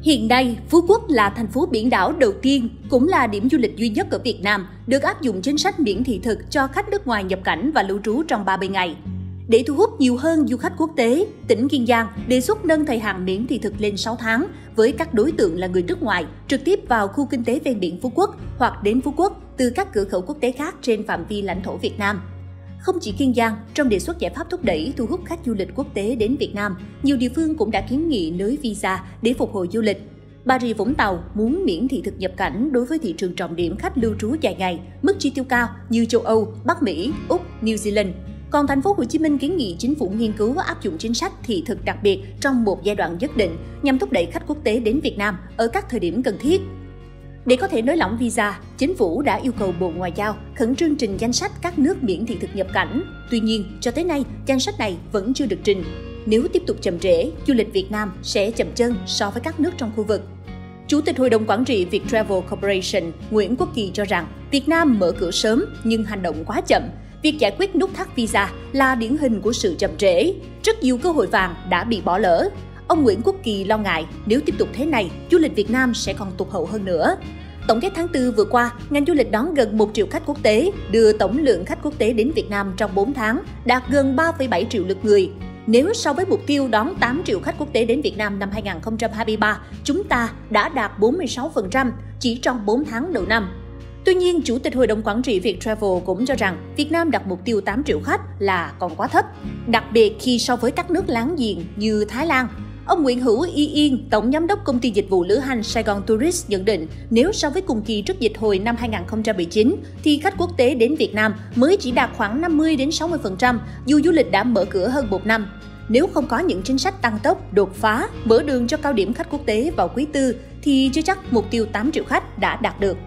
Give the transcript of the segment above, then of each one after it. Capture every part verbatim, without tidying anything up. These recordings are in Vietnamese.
Hiện nay, Phú Quốc là thành phố biển đảo đầu tiên, cũng là điểm du lịch duy nhất ở Việt Nam được áp dụng chính sách miễn thị thực cho khách nước ngoài nhập cảnh và lưu trú trong ba mươi ngày. Để thu hút nhiều hơn du khách quốc tế, tỉnh Kiên Giang đề xuất nâng thời hạn miễn thị thực lên sáu tháng với các đối tượng là người nước ngoài trực tiếp vào khu kinh tế ven biển Phú Quốc hoặc đến Phú Quốc từ các cửa khẩu quốc tế khác trên phạm vi lãnh thổ Việt Nam. Không chỉ Kiên Giang, trong đề xuất giải pháp thúc đẩy thu hút khách du lịch quốc tế đến Việt Nam, nhiều địa phương cũng đã kiến nghị nới visa để phục hồi du lịch. Bà Rịa Vũng Tàu muốn miễn thị thực nhập cảnh đối với thị trường trọng điểm khách lưu trú dài ngày, mức chi tiêu cao như châu Âu, Bắc Mỹ, Úc, New Zealand. Còn thành phố Hồ Chí Minh kiến nghị chính phủ nghiên cứu áp dụng chính sách thị thực đặc biệt trong một giai đoạn nhất định nhằm thúc đẩy khách quốc tế đến Việt Nam ở các thời điểm cần thiết. Để có thể nới lỏng visa, chính phủ đã yêu cầu Bộ Ngoại giao khẩn trương trình danh sách các nước miễn thị thực nhập cảnh. Tuy nhiên, cho tới nay, danh sách này vẫn chưa được trình. Nếu tiếp tục chậm trễ, du lịch Việt Nam sẽ chậm chân so với các nước trong khu vực. Chủ tịch Hội đồng Quản trị Viettravel Corporation Nguyễn Quốc Kỳ cho rằng Việt Nam mở cửa sớm nhưng hành động quá chậm. Việc giải quyết nút thắt visa là điển hình của sự chậm trễ. Rất nhiều cơ hội vàng đã bị bỏ lỡ. Ông Nguyễn Quốc Kỳ lo ngại nếu tiếp tục thế này, du lịch Việt Nam sẽ còn tụt hậu hơn nữa. Tổng kết tháng tư vừa qua, ngành du lịch đón gần một triệu khách quốc tế, đưa tổng lượng khách quốc tế đến Việt Nam trong bốn tháng đạt gần ba phẩy bảy triệu lượt người. Nếu so với mục tiêu đón tám triệu khách quốc tế đến Việt Nam năm hai nghìn không trăm hai mươi ba, chúng ta đã đạt bốn mươi sáu phần trăm chỉ trong bốn tháng đầu năm. Tuy nhiên, Chủ tịch Hội đồng Quản trị Viettravel cũng cho rằng Việt Nam đặt mục tiêu tám triệu khách là còn quá thấp, đặc biệt khi so với các nước láng giềng như Thái Lan. Ông Nguyễn Hữu Y Yên, Tổng Giám đốc Công ty Dịch vụ Lữ hành Sài Gòn Tourist nhận định nếu so với cùng kỳ trước dịch hồi năm hai nghìn không trăm mười chín, thì khách quốc tế đến Việt Nam mới chỉ đạt khoảng năm mươi đến sáu mươi phần trăm dù du lịch đã mở cửa hơn một năm. Nếu không có những chính sách tăng tốc, đột phá, mở đường cho cao điểm khách quốc tế vào quý tư, thì chưa chắc mục tiêu tám triệu khách đã đạt được.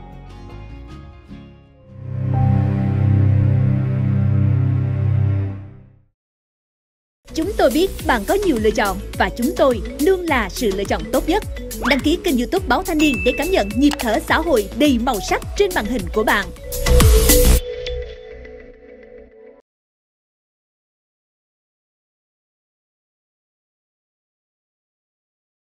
Chúng tôi biết bạn có nhiều lựa chọn và chúng tôi luôn là sự lựa chọn tốt nhất. Đăng ký kênh YouTube Báo Thanh Niên để cảm nhận nhịp thở xã hội đầy màu sắc trên màn hình của bạn.